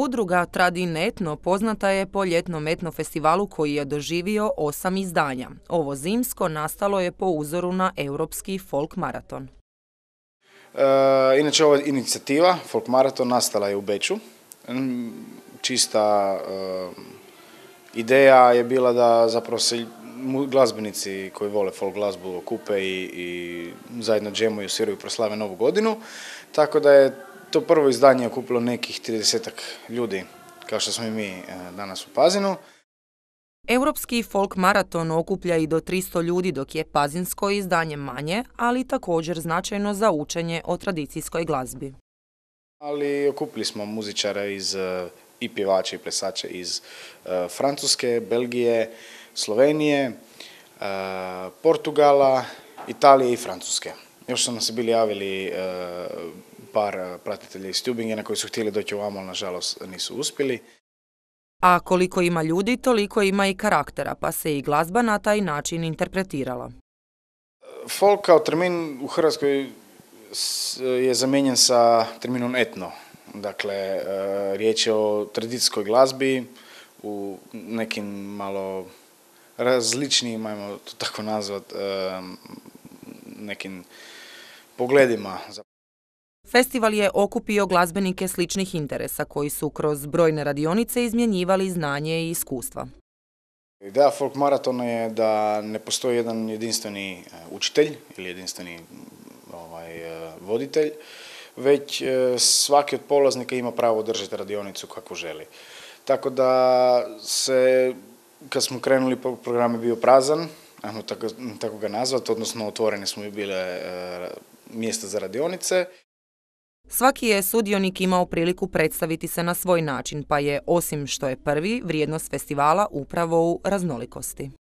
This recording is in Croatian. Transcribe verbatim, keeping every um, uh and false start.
Udruga Tradinetno poznata je po ljetnom etno festivalu koji je doživio osam izdanja. Ovo zimsko nastalo je po uzoru na europski folk maraton. E, inače, ova inicijativa Folk maraton nastala je u Beču. Čista e, ideja je bila da zapravo se glazbenici koji vole folk glazbu okupe i, i zajedno džemuju, sviraju, proslave Novu godinu. Tako da je to prvo izdanje okupilo nekih tridesetak ljudi, kao što smo i mi danas u Pazinu. Europski folk maraton okuplja i do tristo ljudi, dok je pazinsko izdanje manje, ali također značajno za učenje o tradicijskoj glazbi. Ali okupili smo muzičare iz, i pjevače i plesače iz uh, Francuske, Belgije, Slovenije, uh, Portugala, Italije i Francuske. Još su nam se bili javili uh, par pratitelja iz Tübingena koji su htjeli doći ovamo, ali nažalost nisu uspjeli. A koliko ima ljudi, toliko ima i karaktera, pa se i glazba na taj način interpretirala. Folk kao termin u Hrvatskoj je zamijenjen sa terminom etno. Dakle, riječ je o tradicijskoj glazbi u nekim malo različnijim, ajmo to tako nazvat, nekim pogledima. Festival je okupio glazbenike sličnih interesa koji su kroz brojne radionice izmjenjivali znanje i iskustva. Ideja folk maratona je da ne postoji jedan jedinstveni učitelj ili jedinstveni ovaj, voditelj, već svaki od polaznika ima pravo održati radionicu kakvu želi. Tako da se, kad smo krenuli, program je bio prazan, ajmo tako, tako ga nazvati, odnosno otvorene smo i bile e, mjesta za radionice. Svaki je sudionik imao priliku predstaviti se na svoj način, pa je, osim što je prvi, vrijednost festivala upravo u raznolikosti.